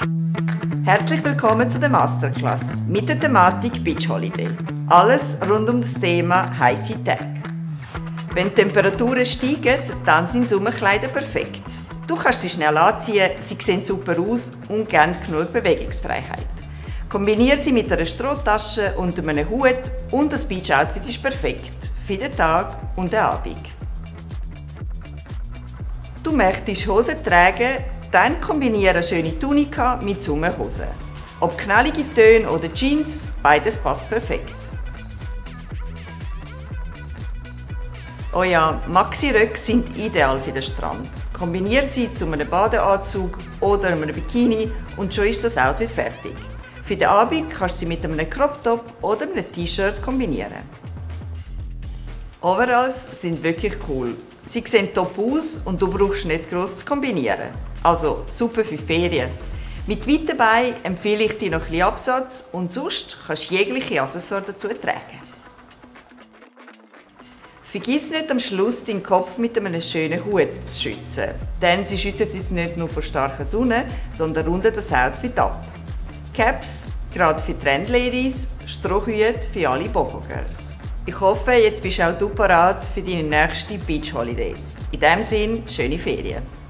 Herzlich willkommen zu der Masterclass mit der Thematik Beach Holiday. Alles rund um das Thema heiße Tage. Wenn die Temperaturen steigen, dann sind Sommerkleider perfekt. Du kannst sie schnell anziehen, sie sehen super aus und geben genug Bewegungsfreiheit. Kombiniere sie mit einer Strohtasche und einem Hut und das Beach-Outfit ist perfekt für den Tag und den Abend. Du möchtest Hosen tragen, dann kombiniere schöne Tunika mit Sommerhosen. Ob knallige Töne oder Jeans, beides passt perfekt. Oh ja, Maxi-Röcke sind ideal für den Strand. Kombiniere sie zu einem Badeanzug oder einem Bikini und schon ist das Outfit fertig. Für den Abend kannst du sie mit einem Crop-Top oder einem T-Shirt kombinieren. Overalls sind wirklich cool. Sie sehen top aus und du brauchst nicht gross zu kombinieren. Also super für Ferien. Mit weiten Beinen empfehle ich dir noch ein bisschen Absatz und sonst kannst du jegliche Accessoires dazu tragen. Vergiss nicht am Schluss deinen Kopf mit einem schönen Hut zu schützen, denn sie schützen uns nicht nur vor starker Sonne, sondern runden das Outfit ab. Caps, gerade für Trendladies, Strohhüte für alle Boho-Girls. Ich hoffe, jetzt bist auch du parat für deine nächsten Beach Holidays. In diesem Sinne, schöne Ferien!